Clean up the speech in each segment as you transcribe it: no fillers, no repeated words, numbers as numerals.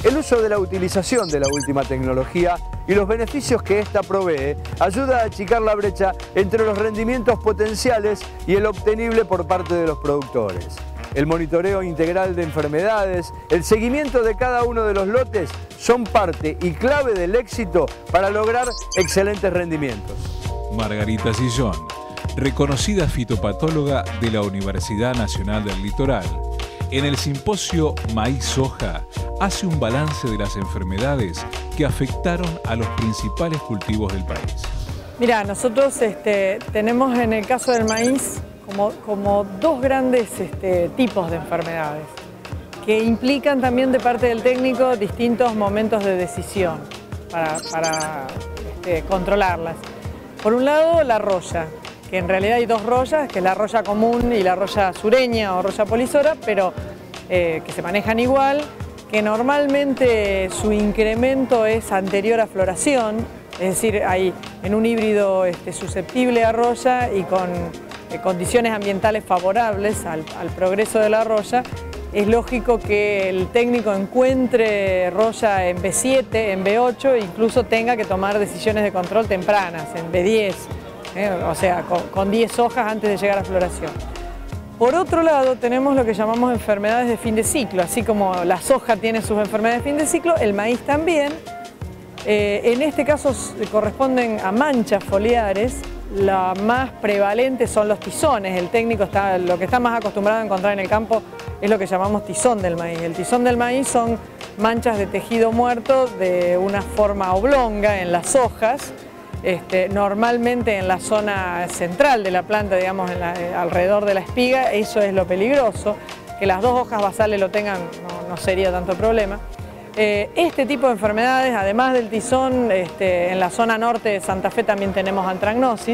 El uso de la utilización de la última tecnología y los beneficios que ésta provee ayuda a achicar la brecha entre los rendimientos potenciales y el obtenible por parte de los productores. El monitoreo integral de enfermedades, el seguimiento de cada uno de los lotes son parte y clave del éxito para lograr excelentes rendimientos. Margarita Sillón, reconocida fitopatóloga de la Universidad Nacional del Litoral, en el simposio Maíz-Soja hace un balance de las enfermedades que afectaron a los principales cultivos del país. Mira, nosotros tenemos en el caso del maíz como dos grandes tipos de enfermedades que implican también de parte del técnico distintos momentos de decisión para controlarlas. Por un lado, la roya, que en realidad hay dos royas, que es la roya común y la roya sureña o roya polisora, pero que se manejan igual, que normalmente su incremento es anterior a floración, es decir, hay en un híbrido susceptible a roya y con condiciones ambientales favorables al progreso de la roya, es lógico que el técnico encuentre roya en B7, en B8, incluso tenga que tomar decisiones de control tempranas, en B10, o sea, con 10 hojas antes de llegar a floración. Por otro lado, tenemos lo que llamamos enfermedades de fin de ciclo, así como la soja tiene sus enfermedades de fin de ciclo, el maíz también. En este caso corresponden a manchas foliares. La más prevalente son los tizones. El técnico lo que está más acostumbrado a encontrar en el campo es lo que llamamos tizón del maíz. El tizón del maíz son manchas de tejido muerto de una forma oblonga en las hojas, normalmente en la zona central de la planta, digamos alrededor de la espiga. Eso es lo peligroso. Que las dos hojas basales lo tengan no sería tanto problema. Este tipo de enfermedades, además del tizón, en la zona norte de Santa Fe también tenemos antragnosis.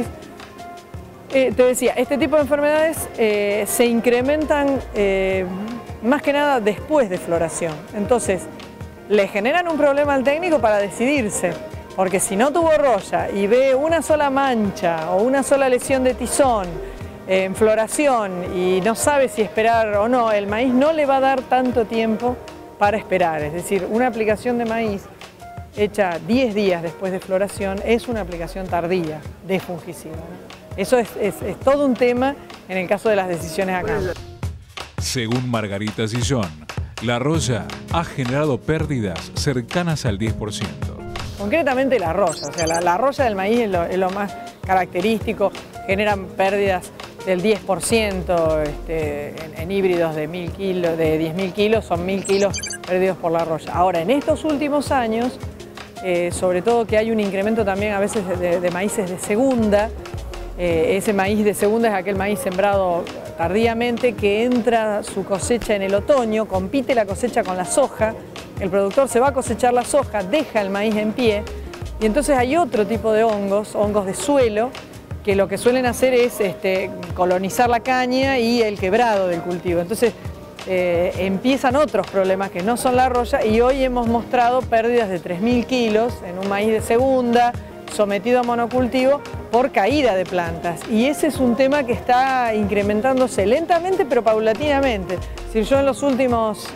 Te decía, este tipo de enfermedades se incrementan más que nada después de floración. Entonces, le generan un problema al técnico para decidirse, porque si no tuvo roya y ve una sola mancha o una sola lesión de tizón en floración y no sabe si esperar o no, el maíz no le va a dar tanto tiempo para esperar. Es decir, una aplicación de maíz hecha 10 días después de floración es una aplicación tardía de fungicida, ¿no? Eso es todo un tema en el caso de las decisiones acá. Según Margarita Sillón, la roya ha generado pérdidas cercanas al 10%. Concretamente la roya, o sea, la roya del maíz es lo más característico, generan pérdidas del 10% en híbridos de 10.000 kilos, de 10.000 kilos, son 1.000 kilos perdidos por la roya. Ahora, en estos últimos años, sobre todo que hay un incremento también a veces de maíces de segunda, ese maíz de segunda es aquel maíz sembrado tardíamente que entra su cosecha en el otoño, compite la cosecha con la soja, el productor se va a cosechar la soja, deja el maíz en pie y entonces hay otro tipo de hongos de suelo, que lo que suelen hacer es colonizar la caña y el quebrado del cultivo. Entonces empiezan otros problemas que no son la roya y hoy hemos mostrado pérdidas de 3.000 kilos en un maíz de segunda sometido a monocultivo por caída de plantas. Y ese es un tema que está incrementándose lentamente pero paulatinamente. Si yo en los últimos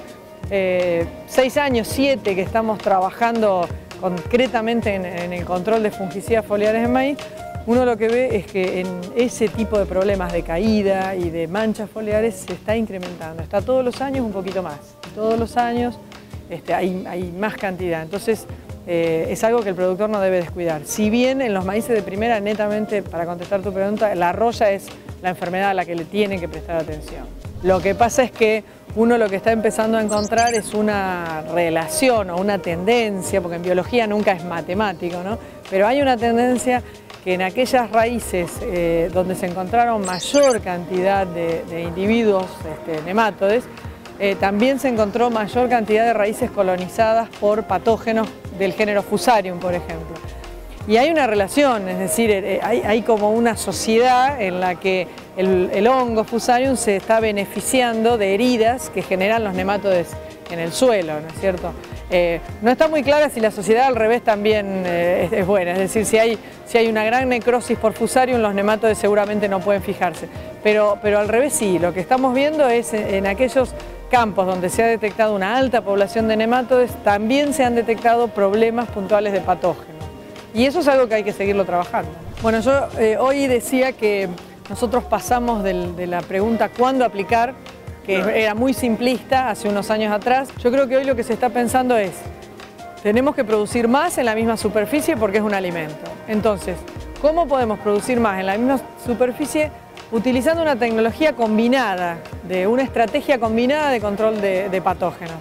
6 años, 7 que estamos trabajando concretamente en el control de fungicidas foliares en maíz, uno lo que ve es que en ese tipo de problemas de caída y de manchas foliares se está incrementando. Está todos los años un poquito más. Todos los años hay más cantidad. Entonces es algo que el productor no debe descuidar. Si bien en los maíces de primera, netamente, para contestar tu pregunta, la roya es la enfermedad a la que le tienen que prestar atención. Lo que pasa es que uno lo que está empezando a encontrar es una relación o una tendencia, porque en biología nunca es matemático, ¿no? Pero hay una tendencia que en aquellas raíces donde se encontraron mayor cantidad de individuos nemátodes, también se encontró mayor cantidad de raíces colonizadas por patógenos del género Fusarium, por ejemplo. Y hay una relación, es decir, hay como una sociedad en la que el hongo Fusarium se está beneficiando de heridas que generan los nemátodes en el suelo, ¿no es cierto? No está muy clara si la sociedad al revés también es buena, es decir, si hay una gran necrosis por Fusarium, los nemátodes seguramente no pueden fijarse, pero al revés sí, lo que estamos viendo es en aquellos campos donde se ha detectado una alta población de nematodes, también se han detectado problemas puntuales de patógenos. Y eso es algo que hay que seguirlo trabajando. Bueno, yo hoy decía que nosotros pasamos de la pregunta ¿cuándo aplicar?, que era muy simplista hace unos años atrás. Yo creo que hoy lo que se está pensando es, tenemos que producir más en la misma superficie porque es un alimento. Entonces, ¿cómo podemos producir más en la misma superficie? Utilizando una tecnología combinada, de una estrategia combinada de control de patógenos.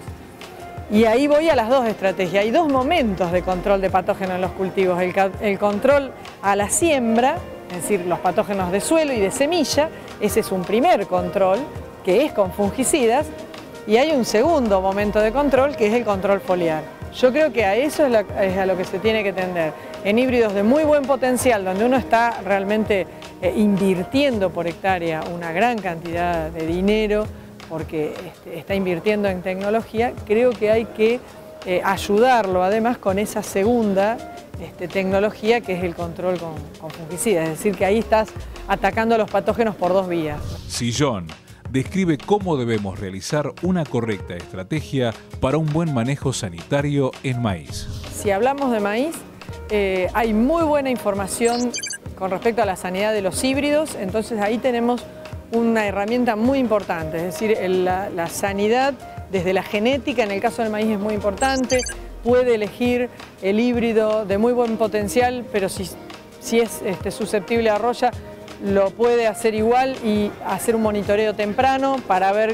Y ahí voy a las dos estrategias. Hay dos momentos de control de patógenos en los cultivos. El control a la siembra, es decir, los patógenos de suelo y de semilla, ese es un primer control, que es con fungicidas, y hay un segundo momento de control, que es el control foliar. Yo creo que a eso es a lo que se tiene que tender. En híbridos de muy buen potencial, donde uno está realmente invirtiendo por hectárea una gran cantidad de dinero, porque está invirtiendo en tecnología, creo que hay que ayudarlo además con esa segunda tecnología que es el control con fungicidas, es decir, que ahí estás atacando a los patógenos por dos vías. Sillón describe cómo debemos realizar una correcta estrategia para un buen manejo sanitario en maíz. Si hablamos de maíz, hay muy buena información con respecto a la sanidad de los híbridos, entonces ahí tenemos una herramienta muy importante, es decir, la sanidad desde la genética, en el caso del maíz es muy importante, puede elegir el híbrido de muy buen potencial, pero si es susceptible a roya, lo puede hacer igual y hacer un monitoreo temprano para ver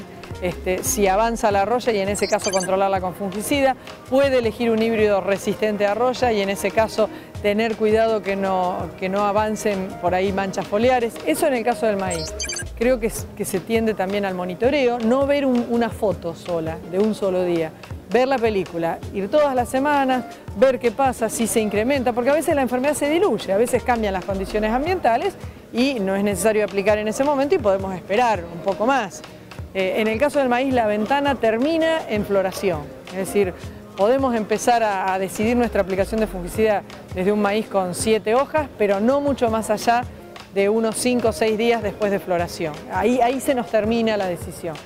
si avanza la roya y en ese caso controlarla con fungicida. Puede elegir un híbrido resistente a roya y en ese caso tener cuidado que no avancen por ahí manchas foliares. Eso en el caso del maíz. Creo que se tiende también al monitoreo, no ver una foto sola de un solo día. Ver la película, ir todas las semanas, ver qué pasa, si se incrementa, porque a veces la enfermedad se diluye, a veces cambian las condiciones ambientales y no es necesario aplicar en ese momento y podemos esperar un poco más. En el caso del maíz la ventana termina en floración, es decir, podemos empezar a decidir nuestra aplicación de fungicida desde un maíz con 7 hojas, pero no mucho más allá de unos 5 o 6 días después de floración. Ahí se nos termina la decisión.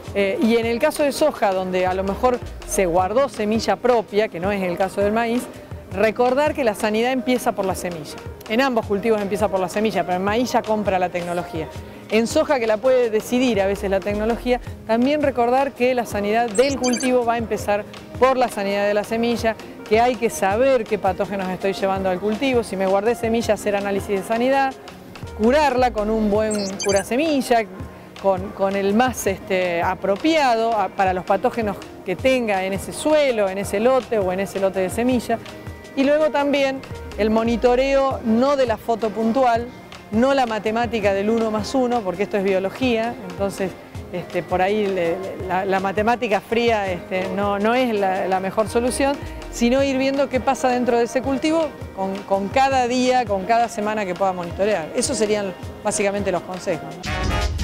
Y en el caso de soja, donde a lo mejor se guardó semilla propia, que no es el caso del maíz, recordar que la sanidad empieza por la semilla. En ambos cultivos empieza por la semilla, pero en maíz ya compra la tecnología. En soja, que la puede decidir a veces la tecnología, también recordar que la sanidad del cultivo va a empezar por la sanidad de la semilla, que hay que saber qué patógenos estoy llevando al cultivo, si me guardé semilla, hacer análisis de sanidad, curarla con un buen curasemilla, con el más apropiado para los patógenos que tenga en ese suelo, en ese lote o en ese lote de semilla. Y luego también el monitoreo no de la foto puntual, no la matemática del 1 más 1, porque esto es biología, entonces por ahí la matemática fría no es la mejor solución, sino ir viendo qué pasa dentro de ese cultivo con cada día, con cada semana que pueda monitorear. Esos serían básicamente los consejos, ¿no?